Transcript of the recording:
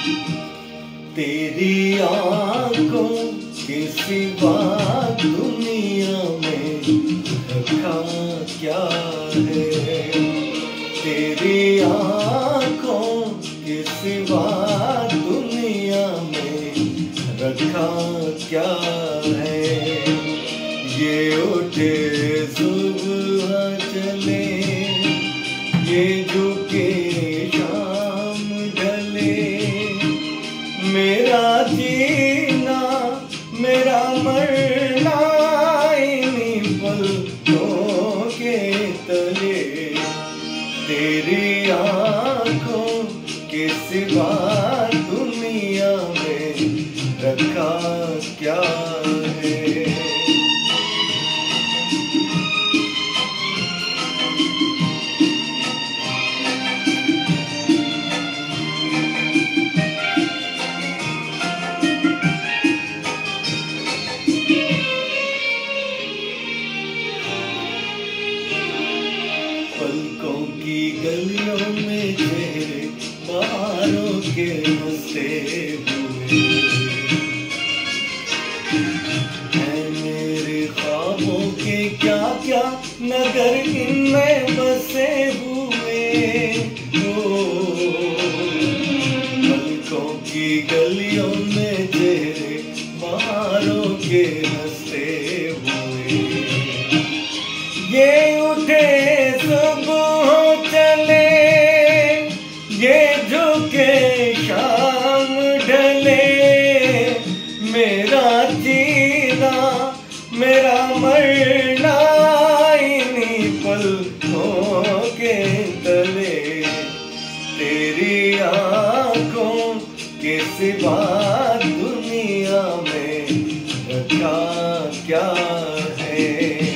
तेरी आंखों के सिवा दुनिया में रखा क्या है। तेरी आंखों के सिवा दुनिया में रखा क्या है। ये उठे सुबह चले, ये झुके शाम ढले। मेरा जीना मेरा मरना इन्हीं पलकों के तले। तेरी आंखों के सिवा दुनिया में रखा क्या है। पलकों की गलियों में चेहरे बाहरों के बसे हुए हैं। मेरे ख्वाबों के क्या क्या नगर इनमें बसे हुए। पलकों की गलियों में चेहरे बाहरों के बसे हुए। ये उठे सुबह चले, ये झुके शाम ढले। मेरा जीना मेरा मरना इन्हीं पलकों के तले। तेरी आंखों के सिवा दुनिया में रखा क्या है।